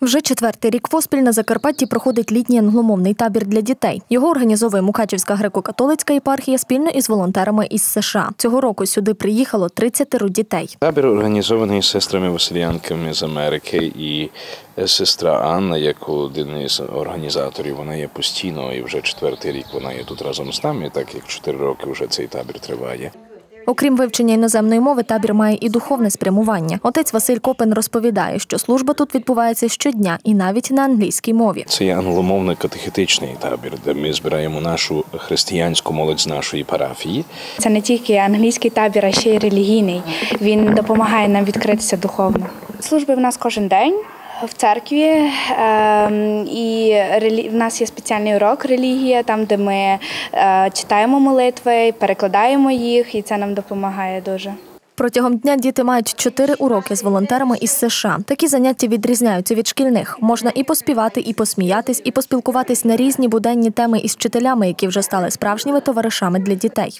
Вже четвертий рік поспіль на Закарпатті проходить літній англомовний табір для дітей. Його організовує Мукачівська греко-католицька єпархія спільно із волонтерами із США. Цього року сюди приїхало 30 дітей. Табір організований сестрами-василянками з Америки, і сестра Анна, як один із організаторів, вона є постійно, і вже четвертий рік вона є тут разом з нами, так як 4 роки вже цей табір триває. Окрім вивчення іноземної мови, табір має і духовне спрямування. Отець Василь Копин розповідає, що служба тут відбувається щодня і навіть на англійській мові. Це є англомовно-катехетичний табір, де ми збираємо нашу християнську молодь з нашої парафії. Це не тільки англійський табір, а ще й релігійний. Він допомагає нам відкритися духовно. Служби в нас кожен день в церкві, і в нас є спеціальний урок релігія, там, де ми читаємо молитви, перекладаємо їх, і це нам допомагає дуже. Протягом дня діти мають 4 уроки з волонтерами із США. Такі заняття відрізняються від шкільних. Можна і поспівати, і посміятись, і поспілкуватись на різні буденні теми із вчителями, які вже стали справжніми товаришами для дітей.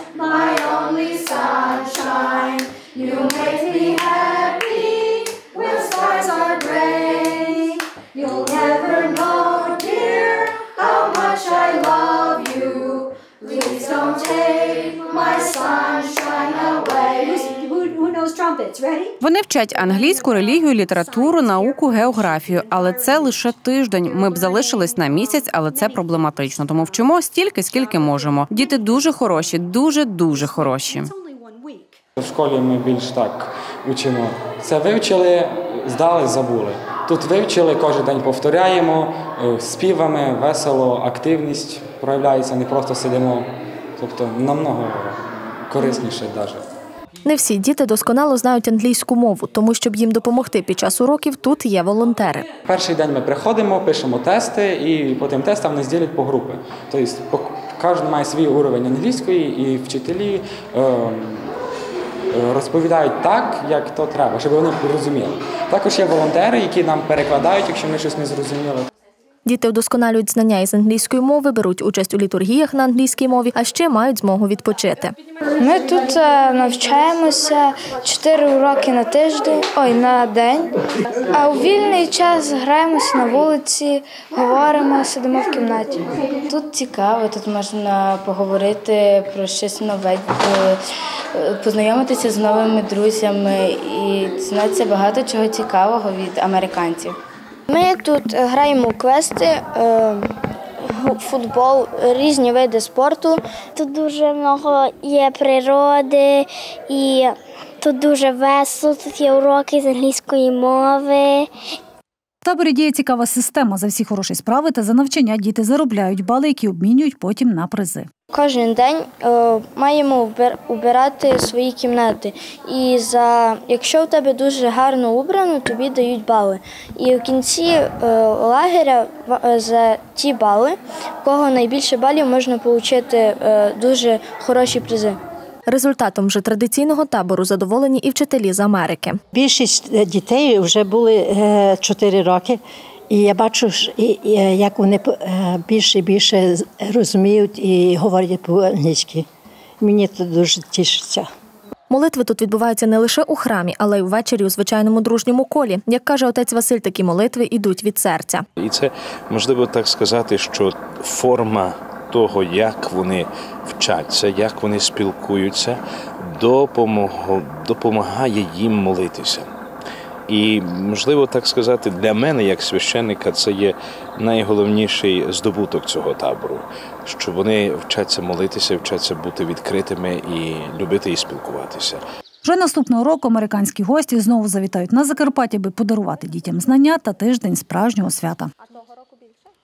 Вони вчать англійську, релігію, літературу, науку, географію. Але це лише тиждень. Ми б залишились на місяць, але це проблематично. Тому вчимо стільки, скільки можемо. Діти дуже хороші, дуже хороші. В школі ми більш так учимо. Це вивчили, здали, забули. Тут вивчили, кожен день повторяємо, співами, весело, активність проявляється, не просто сидимо. Тобто намного корисніше навіть. Не всі діти досконало знають англійську мову, тому щоб їм допомогти під час уроків, тут є волонтери. Перший день ми приходимо, пишемо тести, і по тим тестам нас ділять по групи. Тобто кожен має свій уровень англійської, і вчителі розповідають так, як то треба, щоб вони розуміли. Також є волонтери, які нам перекладають, якщо ми щось не зрозуміли. Діти вдосконалюють знання із англійської мови, беруть участь у літургіях на англійській мові, а ще мають змогу відпочити. Ми тут навчаємося 4 уроки на день, а у вільний час граємося на вулиці, говоримо, сидимо в кімнаті. Тут цікаво, тут можна поговорити про щось нове, познайомитися з новими друзями і дізнатися багато чого цікавого від американців. Ми тут граємо у квести, футбол, різні види спорту. Тут дуже багато є природи і тут дуже весело, тут є уроки з англійської мови. В таборі діє цікава система. За всі хороші справи та за навчання діти заробляють бали, які обмінюють потім на призи. Кожен день маємо убирати свої кімнати. І якщо у тебе дуже гарно убрано, тобі дають бали. І в кінці лагеря за ті бали, у кого найбільше балів, можна отримати дуже хороші призи. Результатом вже традиційного табору задоволені і вчителі з Америки. Більшість дітей вже були 4 роки, і я бачу, як вони більше і більше розуміють і говорять по-англійськи. Мені це дуже тішиться. Молитви тут відбуваються не лише у храмі, але й ввечері у звичайному дружньому колі. Як каже отець Василь, такі молитви йдуть від серця. І це, можливо так сказати, що форма того, як вони вчаться, як вони спілкуються, допомагає їм молитися. І, можливо так сказати, для мене, як священника, це є найголовніший здобуток цього табору, що вони вчаться молитися, вчаться бути відкритими і любити і спілкуватися. Вже наступного року американські гості знову завітають на Закарпаття, аби подарувати дітям знання та тиждень справжнього свята.